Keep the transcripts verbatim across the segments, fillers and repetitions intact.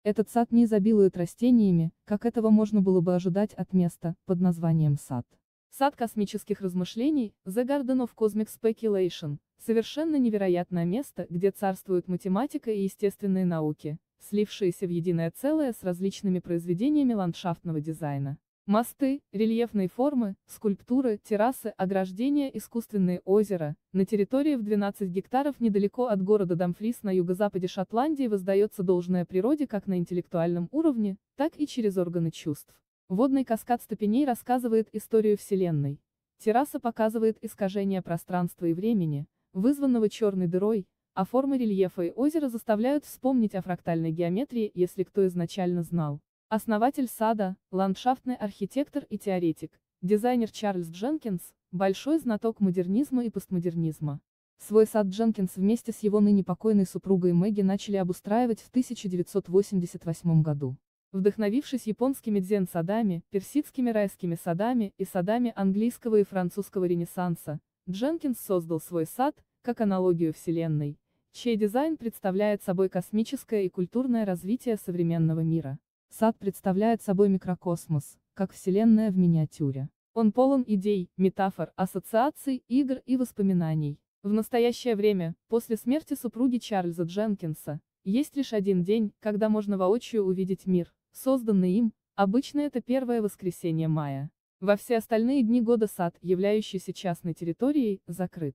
Этот сад не изобилует растениями, как этого можно было бы ожидать от места под названием сад. Сад космических размышлений, The Garden of Cosmic Speculation, совершенно невероятное место, где царствуют математика и естественные науки, слившиеся в единое целое с различными произведениями ландшафтного дизайна. Мосты, рельефные формы, скульптуры, террасы, ограждения, искусственные озера. На территории в двенадцать гектаров недалеко от города Дамфрис на юго-западе Шотландии воздается должное природе как на интеллектуальном уровне, так и через органы чувств. Водный каскад ступеней рассказывает историю Вселенной. Терраса показывает искажение пространства и времени, вызванного черной дырой, а формы рельефа и озера заставляют вспомнить о фрактальной геометрии, если кто изначально знал. Основатель сада, ландшафтный архитектор и теоретик, дизайнер Чарльз Дженкинс, большой знаток модернизма и постмодернизма. Свой сад Дженкинс вместе с его ныне покойной супругой Мэгги начали обустраивать в тысяча девятьсот восемьдесят восьмом году. Вдохновившись японскими дзен-садами, персидскими райскими садами и садами английского и французского ренессанса, Дженкинс создал свой сад, как аналогию Вселенной, чей дизайн представляет собой космическое и культурное развитие современного мира. Сад представляет собой микрокосмос, как Вселенная в миниатюре. Он полон идей, метафор, ассоциаций, игр и воспоминаний. В настоящее время, после смерти супруги Чарльза Дженкинса, есть лишь один день, когда можно воочию увидеть мир, созданный им, обычно это первое воскресенье мая. Во все остальные дни года сад, являющийся частной территорией, закрыт.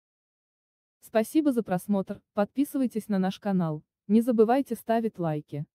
Спасибо за просмотр, подписывайтесь на наш канал, не забывайте ставить лайки.